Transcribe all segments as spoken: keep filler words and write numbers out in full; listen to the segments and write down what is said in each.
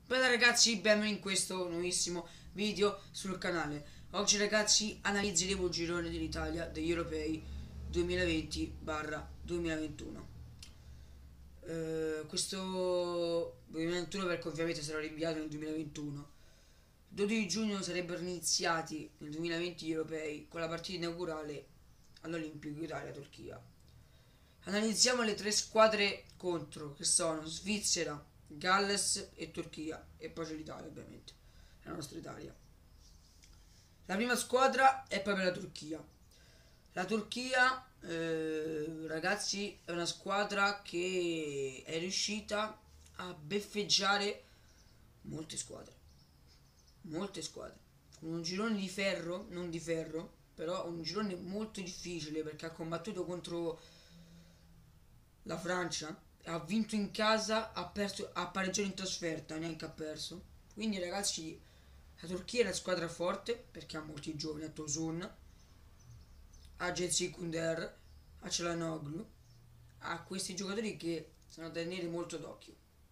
Bella ragazzi, benvenuti in questo nuovissimo video sul canale. Oggi ragazzi analizzeremo il girone dell'Italia degli europei duemilaventi duemilaventuno. eh, Questo duemilaventuno perché ovviamente sarà rinviato nel duemilaventuno. Il dodici giugno sarebbero iniziati nel duemilaventi gli europei con la partita inaugurale all'Olimpico Italia-Turchia. Analizziamo le tre squadre contro, che sono Svizzera, Galles e Turchia, e poi c'è l'Italia ovviamente, la nostra Italia. La prima squadra è proprio la Turchia. La Turchia, eh, ragazzi, è una squadra che è riuscita a beffeggiare molte squadre, molte squadre, con un girone di ferro, non di ferro, però un girone molto difficile perché ha combattuto contro la Francia, ha vinto in casa, ha perso, ha pareggiato in trasferta, neanche ha perso. Quindi ragazzi, la Turchia è una squadra forte perché ha molti giovani, a Tosun, a Jetsi Kunder, a Çalhanoğlu, ha questi giocatori che sono da tenere molto d'occhio.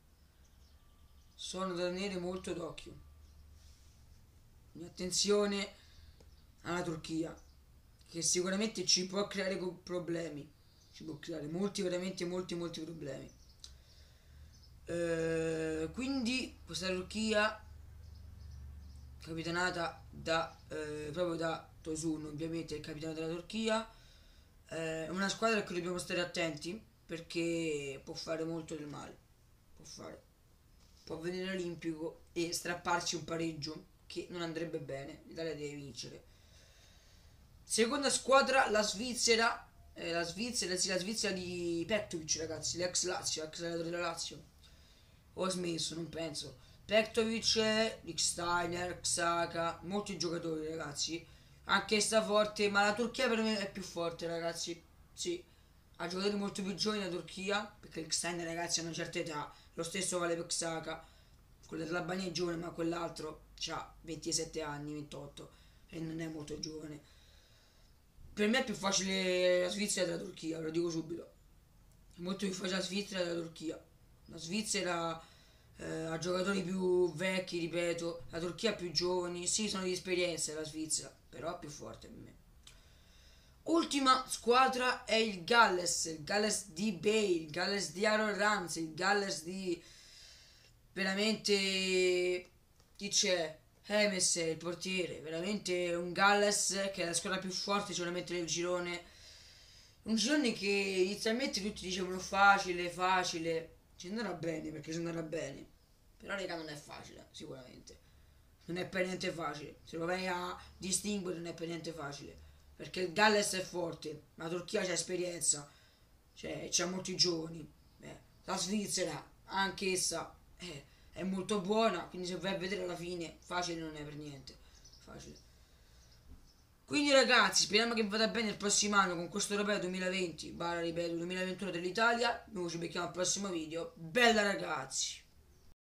Sono da tenere molto d'occhio. Quindi attenzione alla Turchia, che sicuramente ci può creare problemi. Ci può creare molti, veramente molti, molti problemi. Eh, quindi questa Turchia, capitanata da eh, proprio da Tosun, ovviamente il capitano della Turchia, eh, è una squadra a cui dobbiamo stare attenti perché può fare molto del male. Può fare, può venire all'Olimpico e strapparci un pareggio che non andrebbe bene. L'Italia deve vincere. Seconda squadra, la Svizzera. Eh, la Svizzera, sì, la Svizzera di Petkovic, ragazzi, l'ex Lazio, ex allenatore della Lazio. Ho smesso, non penso. Petkovic, Lichtsteiner, Xhaka, molti giocatori, ragazzi. Anche sta forte, ma la Turchia per me è più forte, ragazzi. Sì, ha giocatori molto più giovani la Turchia, perché Lichtsteiner, ragazzi, ha una certa età. Lo stesso vale per Xhaka. Quello dell'Albania è giovane, ma quell'altro ha ventisette anni, ventotto, e non è molto giovane. Per me è più facile la Svizzera della Turchia, ve lo dico subito. È molto più facile la Svizzera della Turchia. La Svizzera eh, ha giocatori più vecchi, ripeto. La Turchia più giovani. Sì, sono di esperienza la Svizzera, però è più forte per me. Ultima squadra è il Galles. Il Galles di Bale, il Galles di Aaron Ramsey, il Galles di... veramente... chi c'è? Hemes, il portiere, veramente un Galles che è la squadra più forte sicuramente del girone. Un girone che inizialmente tutti dicevano facile, facile. Ci andrà bene perché ci andrà bene. Però raga non è facile, sicuramente. Non è per niente facile. Se lo vai a distinguere non è per niente facile. Perché il Galles è forte, ma la Turchia c'ha esperienza. Cioè, c'ha molti giovani. Beh, la Svizzera, anch'essa, eh, è molto buona, quindi se vai a vedere alla fine facile non è per niente facile. Quindi ragazzi, speriamo che vada bene il prossimo anno con questo europeo duemilaventi, barra ripeto duemilaventuno dell'Italia. Noi ci becchiamo al prossimo video. Bella ragazzi!